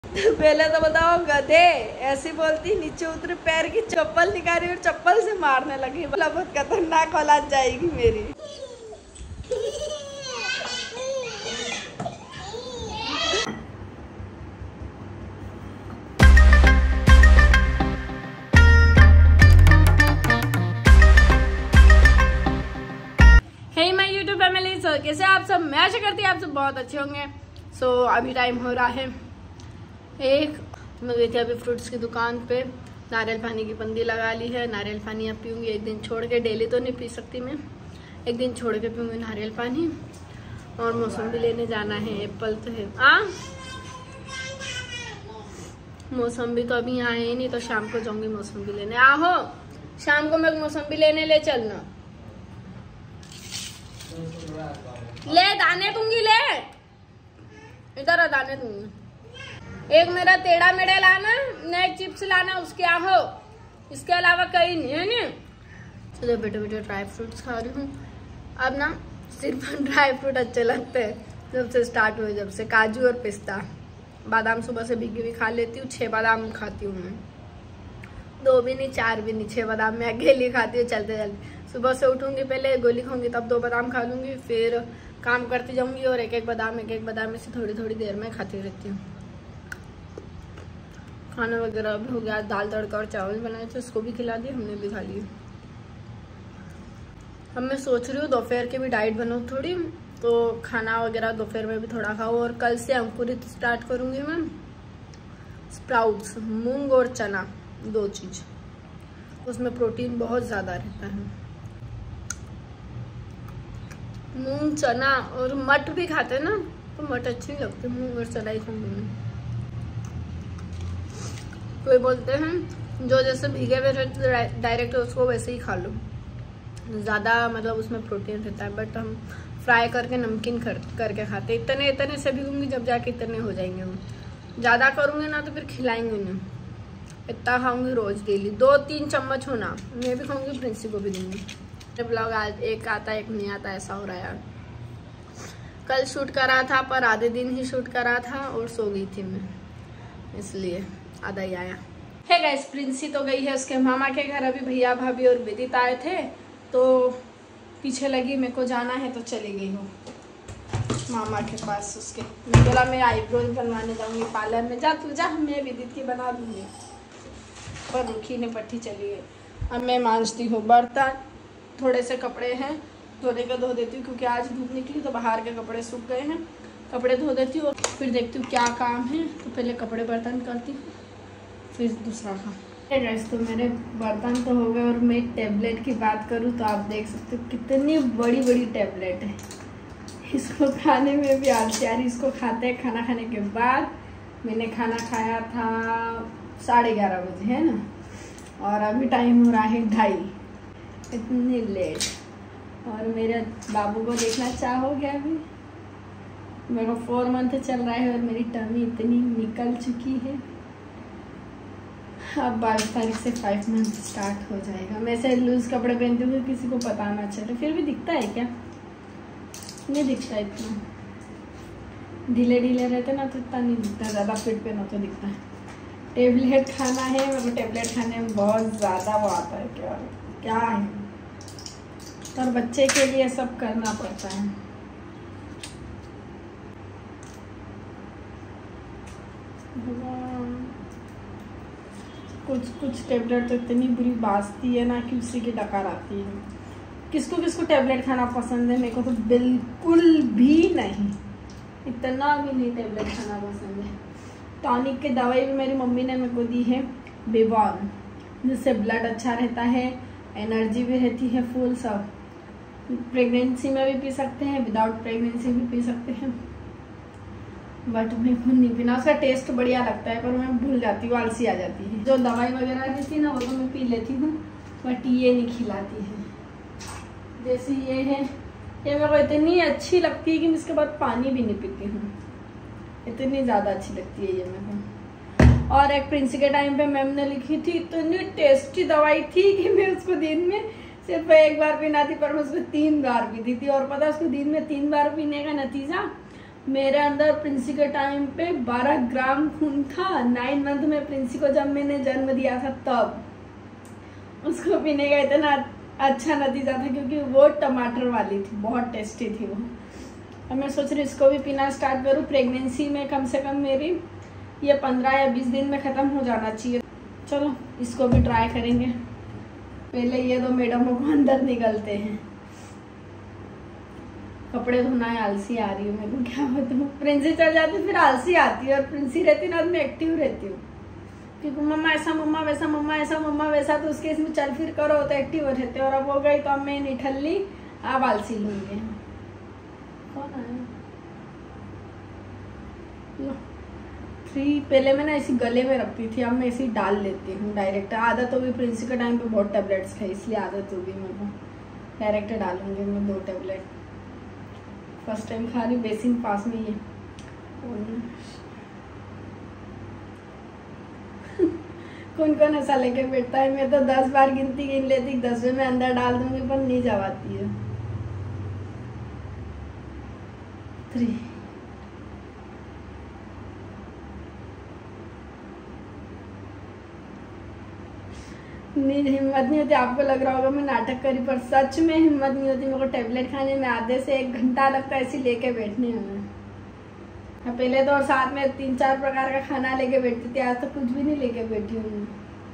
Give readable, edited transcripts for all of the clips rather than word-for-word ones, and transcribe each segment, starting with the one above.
पहले तो बताओ गधे, ऐसी बोलती नीचे उतरे पैर की चप्पल निकाली और चप्पल से मारने लगी। बोला बहुत खतरनाक औलाद जाएगी मेरी। हे माय यूट्यूब फैमिली, कैसे आप सब? मैं आशा करती हूँ आप सब बहुत अच्छे होंगे। अभी टाइम हो रहा है मैं गई थी अभी फ्रूट्स की दुकान पे, नारियल पानी की बंदी लगा ली है। नारियल पानी अब पीऊँगी एक दिन छोड़ के, डेली तो नहीं पी सकती मैं, एक दिन छोड़ के पीऊँगी नारियल पानी। और मौसम भी लेने जाना है, एप्पल तो है। मौसम भी तो अभी यहाँ है नहीं, तो शाम को जाऊँगी मौसम भी लेने। आहो शाम को मैं मौसम भी लेने ले चलना। ले दाने दूंगी, ले इधर दाने दूंगी। एक मेरा टेढ़ा मेढ़ा लाना, न एक चिप्स लाना, उसके आहो, इसके अलावा कहीं नहीं है ना। चलो बेटे बेटे ड्राई फ्रूट्स खा रही हूँ अब ना। सिर्फ ड्राई फ्रूट अच्छे लगते हैं जब से स्टार्ट हुए, जब से काजू और पिस्ता। बादाम सुबह से भीगी हुई खा लेती हूँ, 6 बादाम खाती हूँ मैं, 2 भी नहीं 4 भी नहीं, 6 बादाम मैं अकेली खाती हूँ चलते चलते। सुबह से उठूंगी, पहले गोली खाऊंगी, तब 2 बादाम खा लूंगी, फिर काम करती जाऊंगी और एक एक बादाम में से थोड़ी थोड़ी देर में खाती रहती हूँ। खाना वगैरह भी हो गया, दाल तड़का और चावल बनाए थे, उसको भी खिला दिए, हमने भी खा लिए। अब मैं सोच रही हूँ दोपहर की भी डाइट बनाऊँ थोड़ी, तो खाना वगैरह दोपहर में भी थोड़ा खाऊँ। और कल से अंकुरित स्टार्ट करूँगी मैं, स्प्राउट्स, मूंग और चना, 2 चीज़, उसमें प्रोटीन बहुत ज़्यादा रहता है। मूंग चना और मट भी खाते हैं ना, तो मट अच्छी लगती है, मूंग और चना ही खाऊंगी। कोई बोलते हैं जो जैसे भीगे हुए डायरेक्ट उसको वैसे ही खा लो, ज़्यादा मतलब उसमें प्रोटीन रहता है। बट हम फ्राई करके नमकीन करके खाते। इतने से भीगूंगी जब जाके इतने हो जाएंगे। हम ज़्यादा करूँगी ना तो फिर खिलाएंगे नहीं। इतना खाऊंगी रोज़ डेली, 2-3 चम्मच होना, मैं भी खाऊंगी, प्रिंसी को भी दूंगी। ब्लॉग आज एक आता एक नहीं आता, ऐसा हो रहा है यार। कल शूट करा था पर आधे दिन ही शूट करा था और सो गई थी मैं, इसलिए आधा ही आया है। गाइस प्रिंसी तो गई है उसके मामा के घर, अभी भैया भाभी और विदित आए थे तो पीछे लगी, मेरे को जाना है तो चली गई हूँ मामा के पास उसके। मैं बोला मैं आईब्रोज बनवाने जाऊँगी पार्लर में, जा तू जा, मैं विदित की बना दूँगी, पर रुखी ने पट्टी चली गई। अब मैं मांजती हूँ बर्तन, थोड़े से कपड़े हैं धोने का, धो देती हूँ क्योंकि आज धूप निकली तो बाहर के कपड़े सूख गए हैं। कपड़े धो देती हूँ, फिर देखती हूँ क्या काम है, तो पहले कपड़े बर्तन करती हूँ, फिर दूसरा काम। गाइस तो मेरे बर्तन तो हो गए। और मैं टैबलेट की बात करूँ तो आप देख सकते हो कितनी बड़ी बड़ी टैबलेट है। इसको खाने में भी आलसी आ रही। इसको खाते हैं खाना खाने के बाद। मैंने खाना खाया था 11:30 बजे, है ना, और अभी टाइम हो रहा है 2:30, इतनी लेट। और मेरे बाबू को देखना चाहोगे? अभी मेरे को 4 मंथ चल रहा है और मेरी टमी इतनी निकल चुकी है। अब 22 तारीख से 5 मंथ स्टार्ट हो जाएगा। मैं ऐसे लूज कपड़े पहनती हूँ किसी को पता ना चले। फिर भी दिखता है क्या? नहीं दिखता इतना, ढीले ढीले रहते ना तो इतना नहीं दिखता, ज़्यादा फिट पहनो तो दिखता है। टेबलेट खाना है, मतलब टेबलेट खाने में बहुत ज़्यादा वो आता है, क्या है, और बच्चे के लिए सब करना पड़ता है। कुछ टेबलेट तो इतनी बुरी बाजती है ना कि उसी की डकार आती है। किसको किसको टेबलेट खाना पसंद है? मेरे को तो बिल्कुल भी नहीं, इतना भी नहीं टेबलेट खाना पसंद है। टॉनिक की दवाई भी मेरी मम्मी ने मेरे को दी है, बेबॉन, जिससे ब्लड अच्छा रहता है, एनर्जी भी रहती है फुल। सब प्रेगनेंसी में भी पी सकते हैं, विदाउट प्रेगनेंसी भी पी सकते हैं, बट मैं खुद नहीं पीना। उसका टेस्ट बढ़िया लगता है पर मैं भूल जाती हूँ, आलसी आ जाती है। जो दवाई वगैरह रहती है ना वो तो मैं पी लेती हूँ, बट ये नहीं खिलाती है। जैसे ये है, ये मेरे को इतनी अच्छी लगती है कि मैं इसके बाद पानी भी नहीं पीती हूँ, इतनी ज़्यादा अच्छी लगती है ये मेरे को। और एक प्रिंसी के टाइम पे मैम ने लिखी थी, इतनी टेस्टी दवाई थी कि मैं उसको दिन में सिर्फ 1 बार पीना थी, पर मैं उसको 3 बार पीती थी। और पता है उसको दिन में 3 बार पीने का नतीजा मेरे अंदर प्रिंसी के टाइम पे 12 ग्राम खून था। 9 मंथ में प्रिंसी को जब मैंने जन्म दिया था तब उसको पीने का इतना अच्छा नतीजा था क्योंकि वो टमाटर वाली थी, बहुत टेस्टी थी वो। अब मैं सोच रही इसको भी पीना स्टार्ट करूँ। प्रेगनेंसी में कम से कम मेरी ये 15 या 20 दिन में ख़त्म हो जाना चाहिए। चलो इसको भी ट्राई करेंगे। पहले ये 2 मैडमों को अंदर निकलते हैं। कपड़े धोना है, आलसी आ रही हूँ मेरे को, क्या बताऊँ। प्रिंसी चल जाती फिर आलसी आती है, और प्रिंसी रहती ना मैं एक्टिव रहती हूँ क्योंकि मम्मा ऐसा, मम्मा वैसा, मम्मा ऐसा, मम्मा वैसा, तो उसके इसमें चल फिर करो तो एक्टिव रहते। और अब हो गई तो अब मैं निठल्ली, अब आलसी लूंगी। कौन आया? 3 पहले मैं ना ऐसी गले में रखती थी, अब मैं ऐसी डाल लेती हूँ डायरेक्ट। आदत होगी, प्रिंसी के टाइम पे बहुत टेबलेट्स खाई इसलिए आदत होगी मेरे को। डायरेक्ट डालूंगी मैं 2 टेबलेट। फर्स्ट टाइम खा रही, बेसिन पास में ही है। कौन कौन ऐसा लेके बैठता है? मैं तो 10 बार गिनती गिन लेती, 10वें में अंदर डाल दूंगी पर नहीं जवाती है। 3 नहीं, हिम्मत नहीं होती। आपको लग रहा होगा मैं नाटक करी, पर सच में हिम्मत नहीं होती मेरे को टेबलेट खाने में। आधे से 1 घंटा लगता है ऐसी लेके बैठने में। पहले तो और साथ में 3-4 प्रकार का खाना लेके बैठती थी, आज तो कुछ भी नहीं लेके बैठी हूँ।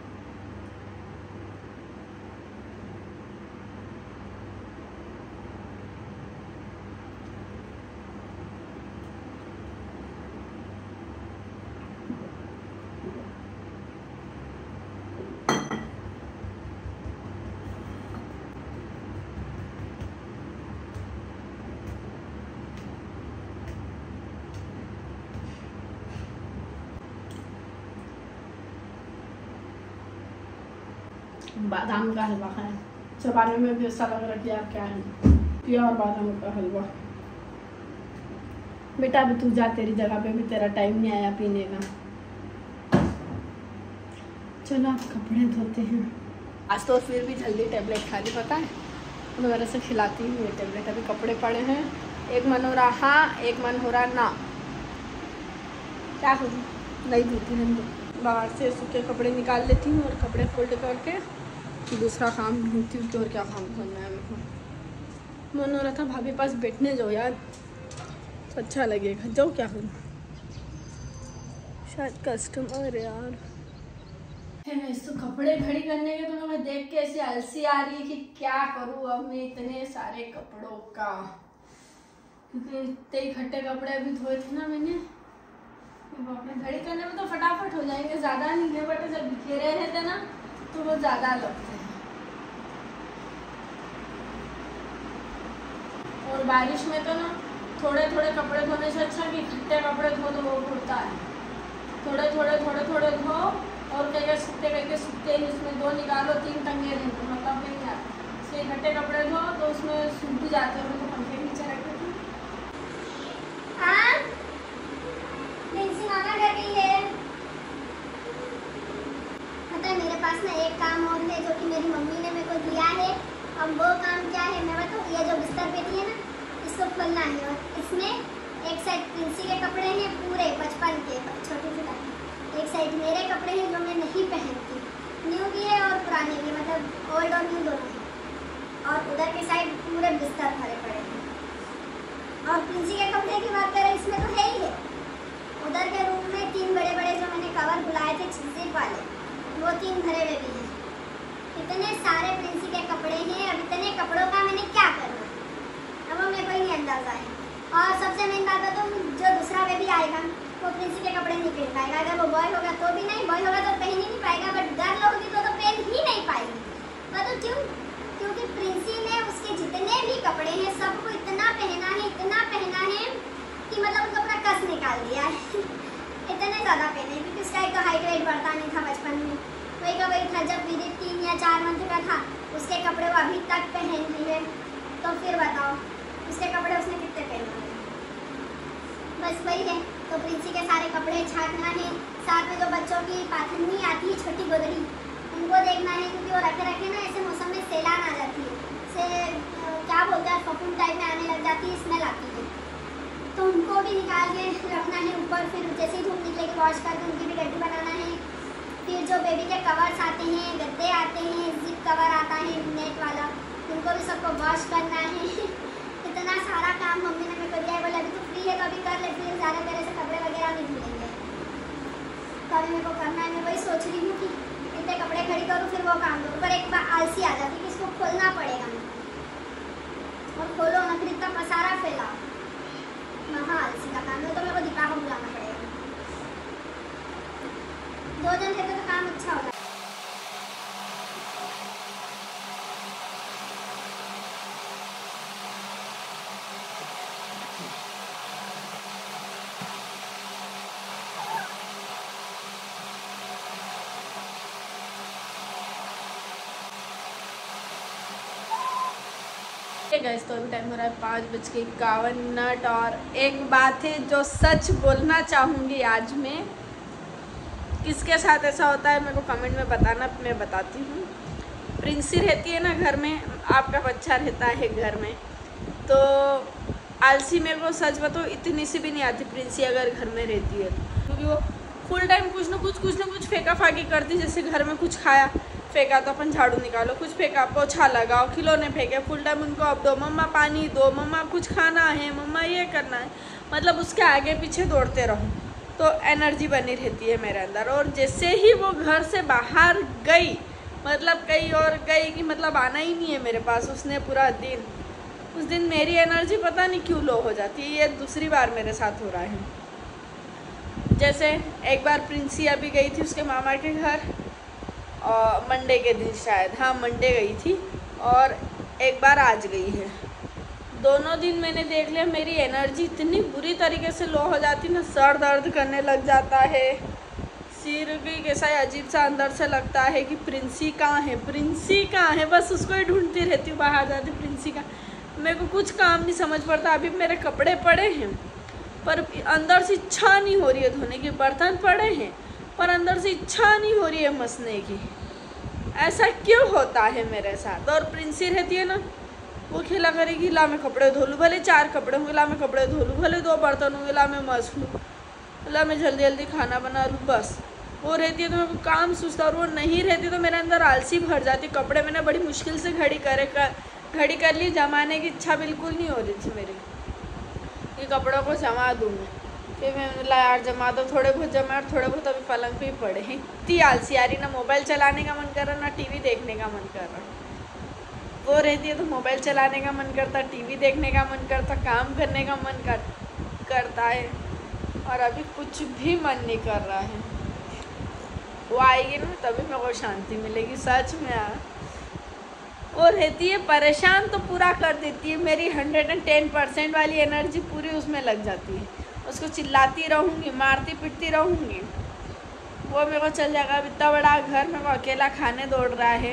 बादाम का हलवा खाएं, चबाने में भी ऐसा लग रहा कि यार क्या है, प्योर बादाम का हलवा। बेटा अभी तू जा, तेरी जगह पे भी तेरा टाइम नहीं आया पीने का। चलो आप कपड़े धोते हैं। आज तो फिर भी जल्दी टेबलेट खा ली, पता है वगैरह से खिलाती ही है टेबलेट। अभी कपड़े पड़े हैं, एक मन हो रहा हाँ, एक मन हो रहा ना। क्या करूँ, नहीं धोती नहीं। बाहर से सूखे कपड़े निकाल लेती हूँ और कपड़े फोल्ड करके दूसरा काम ढूंढती हूँ कि और क्या काम करना है मेरे को। मन हो रहा था भाभी पास बैठने जाओ यार, तो अच्छा लगेगा। जाओ, क्या करूँ, शायद कस्टमर यार। तो कपड़े खड़ी करने के तो मैं देख के ऐसी आलसी आ रही है कि क्या करूँ अब मैं इतने सारे कपड़ों का, क्योंकि इतने इकट्ठे कपड़े अभी धोए थे ना मैंने। अपने घड़ी करने में तो फटाफट हो जाएंगे, ज़्यादा नहीं है, बट जब बिखेरे रहते ना तो वो ज़्यादा लगते हैं। और बारिश में तो ना थोड़े थोड़े कपड़े धोने से अच्छा कि इकट्ठे कपड़े धो तो वो होता है। थोड़े थोड़े धो, और कहीं सूखते ही उसमें 2 निकालो 3 टंगे नहीं तो मतलब नहीं आता। इसलिए इकट्ठे कपड़े धो तो उसमें सूख भी जाते हैं। तो पंखे नीचे रखे थे। पता है मेरे पास ना एक काम और है जो कि मेरी मम्मी ने मेरे को दिया है। अब वो काम क्या है मैं बताऊँ? ये जो बिस्तर पेटी है ना, इसको खोलना है और इसमें एक साइड प्रिंसी के कपड़े हैं पूरे बचपन के, छोटे से लाके। एक साइड मेरे कपड़े हैं जो मैं नहीं पहनती, न्यू भी है और पुराने भी, मतलब ओल्ड और न्यू दोनों हैं। और उधर के साइड पूरे बिस्तर भरे पड़े हैं। और प्रिंसी के कपड़े की बात करें, इसमें तो है ही है। उधर के रूम में 3 बड़े बड़े जो मैंने कवर बुलाए थे जिप वाले, वो 3 भरे हुए भी हैं। इतने सारे प्रिंसी के कपड़े हैं। अब इतने कपड़ों का मैंने क्या करना, अब वो मेरे को ही नहीं अंदाजा है। और सबसे मेन बात है तो जो दूसरा बेबी आएगा वो प्रिंसी के कपड़े नहीं पहन पाएगा। अगर वो बॉय होगा तो भी नहीं, बॉय होगा तो पहन ही नहीं पाएगा, बट गर्ल होगी तो पहन ही नहीं पाएगी। मतलब क्यों? क्योंकि प्रिंसी ने उसके जितने भी कपड़े हैं सबको इतना पहना है कि मतलब उसको अपना कस निकाल दिया है। इतने ज़्यादा पहने क्योंकि उसका एक तो हाइट वेट बढ़ता नहीं था बचपन में, वही का वही था। जब पीरियड 3 या 4 मंथ का था उसके कपड़े वो अभी तक पहन रही है, तो फिर बताओ उसके कपड़े उसने कितने पहने हैं? बस वही है। तो प्रिंसी के सारे कपड़े छाटना है, साथ में जो बच्चों की पाथनी आती है छोटी गोदड़ी, उनको देखना है क्योंकि वो रखे ना ऐसे मौसम में सैलान आ जाती है, से क्या बोलते हैं फफूंद टाइप में आने लग जाती है, स्मेल आती है। तो उनको भी निकाल के रखना है ऊपर, फिर जैसे ही धूप निकलेगी वॉश करके उनकी भी गड्डी बनाना है। फिर जो बेबी के कवर्स आते हैं, गद्दे आते हैं, जिप कवर आता है नेट वाला, उनको भी सबको वॉश करना है। इतना सारा काम मम्मी ने मेरे को दिया है। बोले अभी तो फ्री है तो अभी कर ले, फिर ज़्यादा तरह से कपड़े वगैरह नहीं धुलेंगे, तो अभी मेरे को करना है। मैं वही सोच रही हूँ कि इतने कपड़े खड़ी करूँ फिर वो काम करूँ, पर एक बार आलसी आ जाती कि इसको खोलना पड़ेगा और खोलो ना, फिर इतना पसारा फैलाओ, महा आलसी का काम है। तो मेरे को दीपा को बुलाना पड़ेगा, 2 जन रहते तो काम अच्छा होगा। गाइस तो अभी टाइम हो रहा है 5:51। और एक बात है जो सच बोलना चाहूँगी आज मैं, किसके साथ ऐसा होता है मेरे को कमेंट में बताना, मैं बताती हूँ। प्रिंसी रहती है ना घर में, आपका बच्चा रहता है घर में, तो आलसी मेरे को सच बताओ इतनी सी भी नहीं आती प्रिंसी अगर घर में रहती है, क्योंकि वो फुल टाइम कुछ ना कुछ फेंका फाकी करती। जैसे घर में कुछ खाया फेंका तो अपन झाड़ू निकालो, कुछ फेंका पोछा लगाओ, खिलौने फेंके, फुल टाइम उनको अब दो, मम्मा पानी दो, मम्मा कुछ खाना है, मम्मा ये करना है, मतलब उसके आगे पीछे दौड़ते रहो तो एनर्जी बनी रहती है मेरे अंदर। और जैसे ही वो घर से बाहर गई, मतलब कहीं और गई कि मतलब आना ही नहीं है मेरे पास उसने पूरा दिन, उस दिन मेरी एनर्जी पता नहीं क्यों लो हो जाती है। ये दूसरी बार मेरे साथ हो रहा है। जैसे एक बार प्रिंसी अभी गई थी उसके मामा के घर, और मंडे के दिन शायद, हाँ मंडे गई थी, और एक बार आज गई है। दोनों दिन मैंने देख लिया मेरी एनर्जी इतनी बुरी तरीके से लो हो जाती ना, सर दर्द करने लग जाता है, सिर भी कैसा अजीब सा अंदर से लगता है कि प्रिंसी कहाँ है, प्रिंसी कहाँ है, बस उसको ही ढूंढती रहती हूँ बाहर जाती प्रिंसी का। मेरे को कुछ काम नहीं समझ पड़ता। अभी मेरे कपड़े पड़े हैं पर अंदर से इच्छा नहीं हो रही है धोने की, बर्तन पड़े हैं पर अंदर से इच्छा नहीं हो रही है मसने की। ऐसा क्यों होता है मेरे साथ? और प्रिंसी रहती है ना, वो खेला करेगी, ला मैं कपड़े धो लूँ, भले 4 कपड़े होंगे ला मैं कपड़े धो लूँ, भले 2 बर्तन होंगे ला मैं मस लूँ, ला मैं जल्दी जल्दी खाना बना लूँ, बस। वो रहती है तो मेरे को काम सुस्ता, और वो नहीं रहती तो मेरे अंदर आलसी भर जाती। कपड़े मैंने बड़ी मुश्किल से घड़ी कर ली, जमाने की इच्छा बिल्कुल नहीं हो रही थी मेरी कि कपड़ों को जमा दूँ मैं। फिर मैंने बोला यार जमा दो, थोड़े बहुत जमा, और थोड़े बहुत अभी पलंग पे ही पड़े हैं। इतनी आलसी आ रही, ना मोबाइल चलाने का मन कर रहा ना टीवी देखने का मन कर रहा। वो रहती है तो मोबाइल चलाने का मन करता, टीवी देखने का मन करता, काम करने का मन करता है, और अभी कुछ भी मन नहीं कर रहा है। वो आएगी ना तभी मेरे को शांति मिलेगी सच में यार। वो रहती है परेशान तो पूरा कर देती है, मेरी 110% वाली एनर्जी पूरी उसमें लग जाती है। उसको चिल्लाती रहूँगी, मारती पिटती रहूँगी, वो मेरे को चल जाएगा। इतना बड़ा घर मेरे को अकेला खाने दौड़ रहा है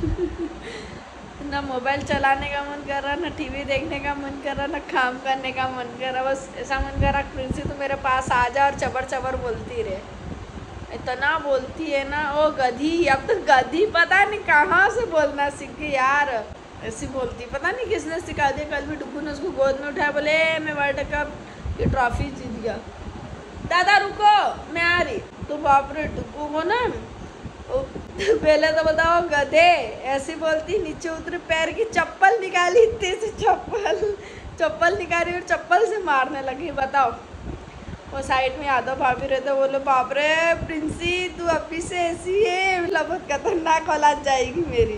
ना मोबाइल चलाने का मन कर रहा, ना टीवी देखने का मन कर रहा, ना काम करने का मन कर रहा। बस ऐसा मन कर रहा प्रिंसी तो मेरे पास आ जा और चबर चबर बोलती रहे। इतना बोलती है ना ओ गधी, अब तो गधी पता नहीं कहाँ से बोलना सीख गई यार। ऐसी बोलती, पता नहीं किसने सिखा दिया। कल भी डुब्बू ने उसको गोद में उठाया, बोले मैं वर्ल्ड कप की ट्रॉफी जीत गया। दादा रुको मैं आ रही। तो बाप रे डुब्बू को ना पहले तो बताओ गधे ऐसी बोलती, नीचे उतरे पैर की चप्पल निकाली, इतनी सी चप्पल निकाली और चप्पल से मारने लगी। बताओ। वो साइड में यादव भाभी रहते, बोले बाप रे प्रिंसी तू अभी से ऐसी है, मतलब बहुत खतरनाक औलाद जाएगी मेरी।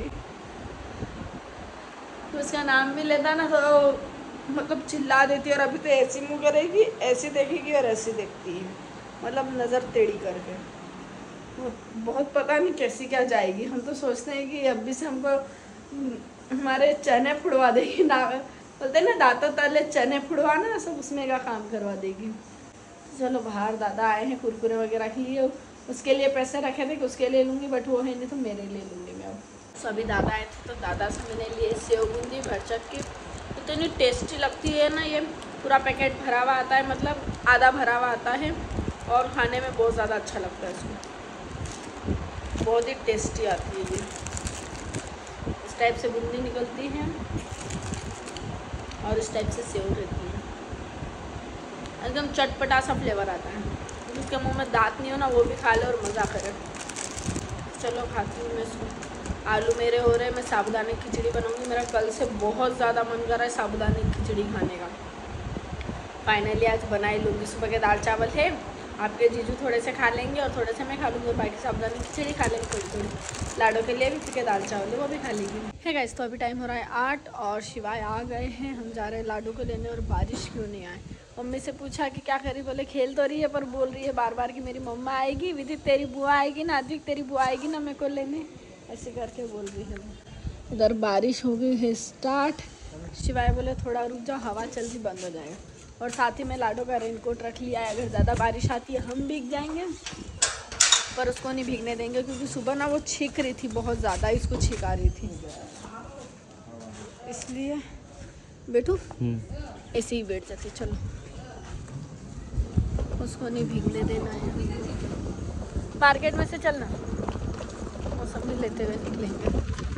तो उसका नाम भी लेता ना तो मतलब चिल्ला देती है, और अभी तो ऐसी मुँह करेगी, ऐसी देखेगी और ऐसी देखती है, मतलब नज़र टेढ़ी करके। बहुत पता नहीं कैसी क्या जाएगी। हम तो सोचते हैं कि अभी से हमको हमारे चने फुड़वा देगी, ना बोलते ना दांतों तले चने फुड़वाना, सब उसमें का काम करवा देगी। चलो बाहर दादा आए हैं, कुरकुरे वगैरह के लिए उसके लिए पैसे रखे थे कि उसके लिए लूँगी, बट वो है नहीं तो मेरे लिए लूँगी मैं। अब सभी दादा आए थे तो दादा से मैंने लिए सेव बूंदी भरचक की। इतनी टेस्टी लगती है ना, ये पूरा पैकेट भरा हुआ आता है, मतलब आधा भरा हुआ आता है, और खाने में बहुत ज़्यादा अच्छा लगता है। इसमें बहुत ही टेस्टी आती है ये। इस टाइप से बूंदी निकलती है और इस टाइप से सेव रहती है। एकदम चटपटा सा फ्लेवर आता है। जिसके मुंह में दांत नहीं हो ना वो भी खा ले और मज़ा करे। चलो खाती हूँ मैं इसको। आलू मेरे हो रहे हैं, मैं साबुदाने की खिचड़ी बनाऊँगी। मेरा कल से बहुत ज़्यादा मन कर रहा है साबुदाने की खिचड़ी खाने का। फाइनली आज बना ही लूँगी। सुबह के दाल चावल है, आपके जीजू थोड़े से खा लेंगे और थोड़े से मैं खा लूँगी और बाकी साबुदाने की खिचड़ी खा लेंगे थोड़ी थोड़ी। लाडो के लिए भी फिर के दाल चावल है वो भी खा लेंगे। है गाइस, तो अभी टाइम हो रहा है 8 और शिवाय आ गए हैं। हम जा रहे हैं लाडो को लेने और बारिश क्यों नहीं आए। मम्मी से पूछा कि क्या करी, बोले खेल तो रही है पर बोल रही है बार बार कि मेरी मम्मा आएगी, विदित तेरी बुआ आएगी ना, अद्विक तेरी बुआ आएगी ना मेरे को लेने, ऐसे करके बोल रही है। उधर बारिश हो गई है स्टार्ट। शिवाय बोले थोड़ा रुक जाओ, हवा जल्दी बंद हो जाएगा। और साथ ही में लाडो का रेनकोट रख लिया है, अगर ज़्यादा बारिश आती है हम भीग जाएंगे, पर उसको नहीं भीगने देंगे क्योंकि सुबह ना वो छींक रही थी, बहुत ज़्यादा इसको छींक आ रही थी, इसलिए बैठू ऐसे ही बैठ जाती। चलो उसको नहीं भीगने देना है। मार्केट में से चलना, मौसम भी लेते हुए निकलेंगे।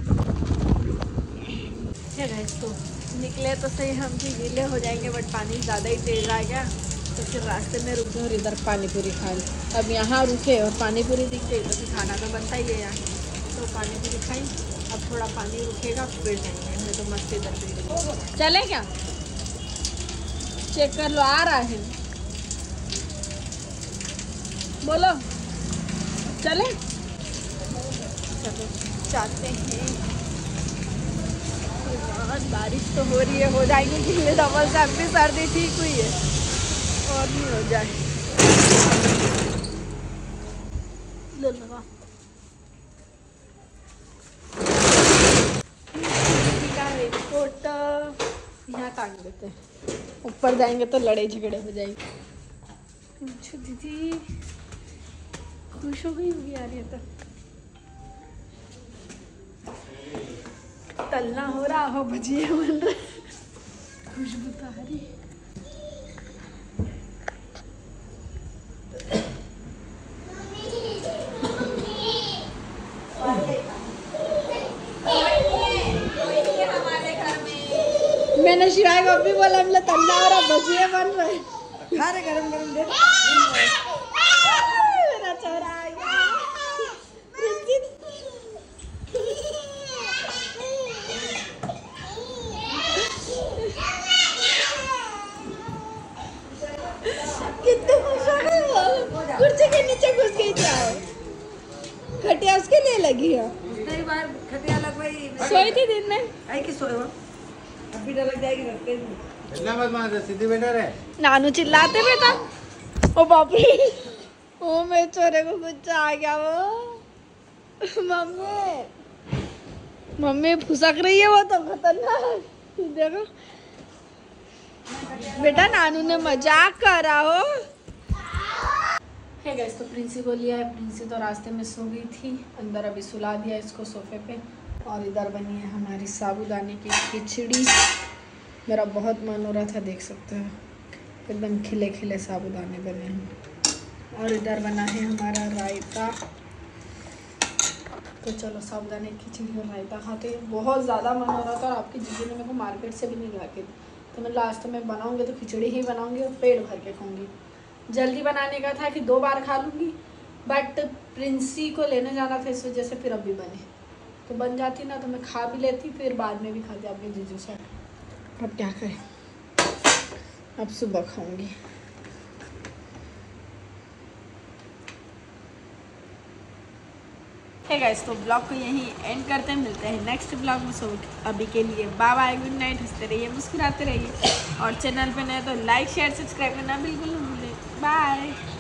है गाइस, तो निकले तो सही हम भी गीले हो जाएंगे, बट पानी ज़्यादा ही तेज़ आ गया तो फिर रास्ते में रुक गए और इधर पानी पूरी खा ली। अब यहाँ रुके और पानी पूरी दिख गई तो फिर खाना तो बनता ही है यहाँ, तो पानी पूरी खाई। अब थोड़ा पानी रुकेगा फिर जाएंगे, मैं तो मस्त इधर भी चले क्या चेक कर लो, आ रहा है बोलो चले। चलो जाते हैं। बहुत बारिश तो हो रही है, हो जाएगी गीले डबल से, अब भी सर्दी ठीक हुई है और नहीं हो जाए। ले लगा रेनकोट यहाँ टांग देते हैं, ऊपर जाएंगे तो लड़ाई झगड़े हो जाएंगे। अच्छा दीदी खुश हो गई होगी यार, ये तो तलना हो रहा हो, भजिए बन रहे, खुशबू तो आ रही। मैंने शिवाय को भी बोला मतलब तलना हो रहा, भजिए बन रहे, खा रहे गरम गरम दे। मेरा छोरा आ गया। कितने खुश हो गए वो, कुर्सी के नीचे घुस गई क्या? खटिया उसके लिए लगी है। कई बार खटिया लगवाई, सोई थी दिन में, आई कि सोए हो अभी डर लग जाएगी रखते ही। इतना बदमाश है, सीधी बैठा रहे। नानू चिल्लाते बेटा, ओ बाप रे, ओ मेरे छोरे को गुस्सा आ गया। वो मम्मी फुसक रही है, वो तो खतरनाक। देखो बेटा नानू ने मजाक करा हो। है गाइस, तो प्रिंसी को लिया है। प्रिंसी तो रास्ते में सो गई थी, अंदर अभी सुला दिया इसको सोफे पे। और इधर बनी है हमारी साबूदाने की खिचड़ी। मेरा बहुत मन हो रहा था, देख सकते हो एकदम खिले खिले साबूदाने बने हैं। और इधर बना है हमारा रायता। तो चलो साबूदाने की खिचड़ी और रायता खाते हैं। बहुत ज़्यादा मन हो रहा था और आपकी जीजू ने मेरे को मार्केट से भी नहीं ला के, तो मैं लास्ट में बनाऊँगी तो खिचड़ी ही बनाऊँगी और पेट भर के खाऊँगी। जल्दी बनाने का था कि 2 बार खा लूँगी, बट प्रिंसी को लेने जाना था इस वजह से फिर अभी बने, तो बन जाती ना तो मैं खा भी लेती, फिर बाद में भी खाती अपने जीजू से। अब क्या करें, अब सुबह खाऊंगी। हे गाइस, तो ब्लॉग को यहीं एंड करते हैं, मिलते हैं नेक्स्ट ब्लॉग में। सो अभी के लिए बाय बाय, गुड नाइट, हंसते रहिए मुस्कुराते रहिए और चैनल पे नए तो लाइक शेयर सब्सक्राइब करना बिल्कुल न भूलें। बाय।